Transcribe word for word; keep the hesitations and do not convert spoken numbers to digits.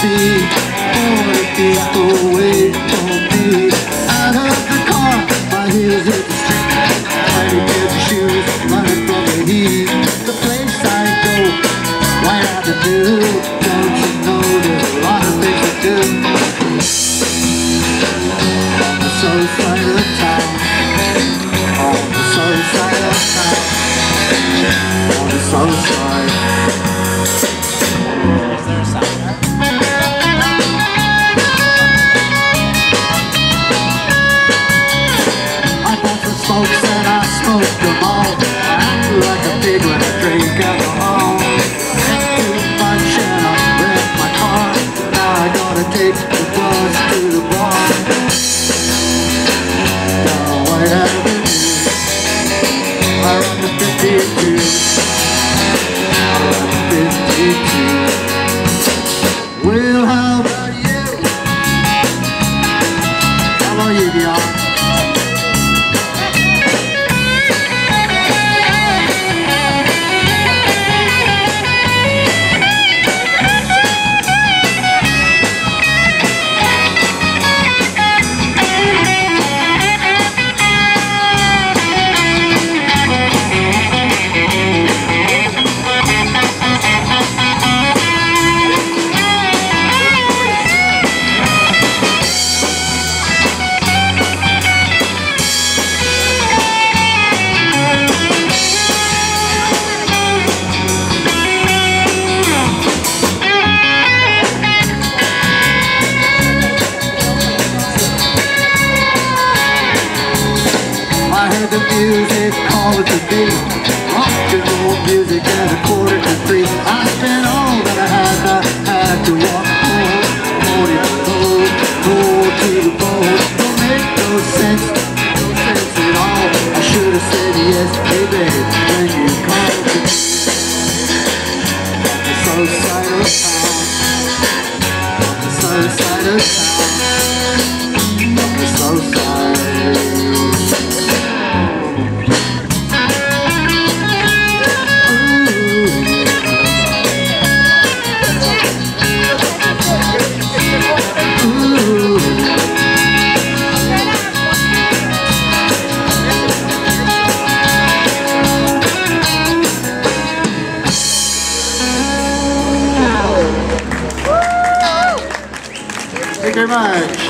be. All the people wait for me. Out of the car, my heels hit the street. Tiny pairs of shoes, running from the heat. The place I go, right out the blue. Don't you know there's a lot of things to do. On the south side of town, on the south side of town, on the south side. Is there a sign there? I bought some smokes and I smoked them all. I acted like a pig when I drink alcohol. Had too much and I wrecked my car. Now I gotta take the bus to the bar. Down White Avenue, I run the fifty-two. I run the fifty-two. Well, how about you? How about you, Dion? The music called to me, rock and roll music at a quarter to three. I spent all that I had, I had to walk home, home, home, home to the bone. Don't make no sense, no sense at all. I should have said yes, hey babe, when you called to me. On the south side of town, on the south side of town, on the south side. Thank you very much.